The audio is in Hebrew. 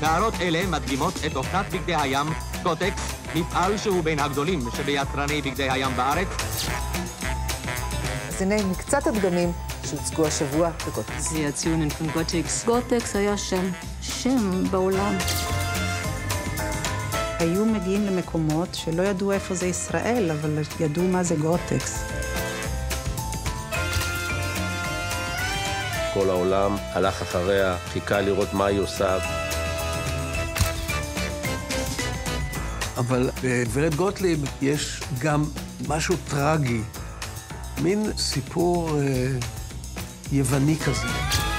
הערות אלה מדגימות את אופנת בגדי הים גוטקס, מפעל שהוא בין הגדולים שביצרני בגדי הים בארץ. אז הנה מקצת הדגמים שהוצגו השבוע בגוטקס. ציונים פון גוטקס. גוטקס היה שם בעולם. היו מגיעים למקומות שלא ידעו איפה זה ישראל, אבל ידעו מה זה גוטקס. כל העולם הלך אחריה, חיכה לראות מה היא עושה. אבל בגברת גוטליב יש גם משהו טרגי, מין סיפור יווני כזה.